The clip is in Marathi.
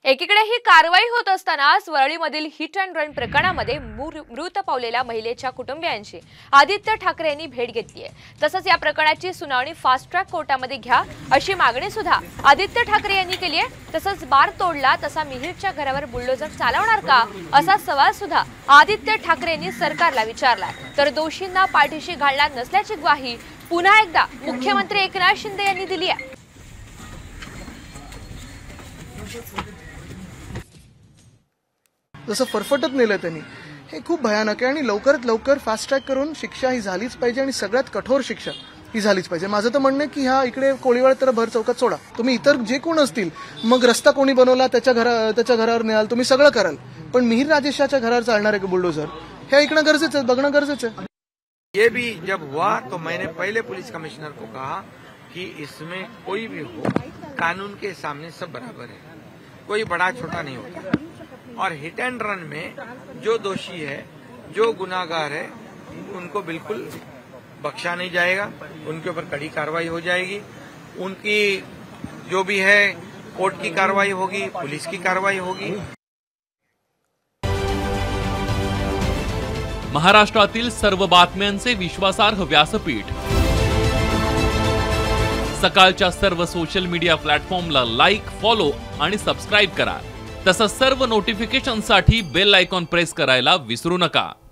एकीकडे ही कारवाई होत असतानाच वरळीमधील हिट अँड रन प्रकरणामध्ये मृत पावलेल्या महिलेच्या कुटुंबियांची आदित्य ठाकरे यांनी भेट घेतली आहे। तसंच या प्रकरणाची सुनावणी फास्ट ट्रॅक कोर्टामध्ये घ्या अशी मागणी सुद्धा आदित्य ठाकरे यांनी केली आहे। तसंच बार तोडला तसा मिहिरच्या घरावर बुलडोझर चालवणार का असा सवाल सुद्धा आदित्य ठाकरे यांनी सरकारला विचारलाय। तर दोषींना पाठीशी घालणार नसल्याची ग्वाही पुन्हा एकदा मुख्यमंत्री एकनाथ शिंदे यांनी दिली आहे। जसं फरफटत नेलं त्यांनी, हे खूप भयानक आहे आणि लवकरात लवकर फास्ट ट्रॅक करून शिक्षा ही झालीच पाहिजे आणि सगळ्यात कठोर शिक्षा ही झालीच पाहिजे। माझं तर म्हणणं आहे की ह्या इकडे कोळीवाड तर भर चौकात सोडा, तुम्ही इतर जे कोण असतील, मग रस्ता कोणी बनवला त्याच्या घरावर न्याल, तुम्ही सगळं कराल, पण मिहिर राजेशाच्या घरावर चालणार आहे बुलडोझर हे ऐकणं गरजेचं आहे, बघणं गरजेचं आहे। ये भी जब हुआ तो मैंने पहले पुलिस कमिश्नर को कहा कि इसमें कोई भी हो, कानून के सामने सब बराबर है, कोई बड़ा छोटा नहीं होता और हिट एंड रन में जो दोषी है, जो गुनाहगार है, उनको बिल्कुल बख्शा नहीं जाएगा, उनके ऊपर कड़ी कार्रवाई हो जाएगी। उनकी जो भी है कोर्ट की कार्रवाई होगी, पुलिस की कार्रवाई होगी। महाराष्ट्रातील सर्व बातम्यांचे विश्वासार्ह व्यासपीठ सकाळच्या सर्व सोशल मीडिया प्लॅटफॉर्मला लाईक, फॉलो आणि सबस्क्राईब करा। तसंच सर्व नोटिफिकेशनसाठी बेल आयकॉन प्रेस करायला विसरू नका।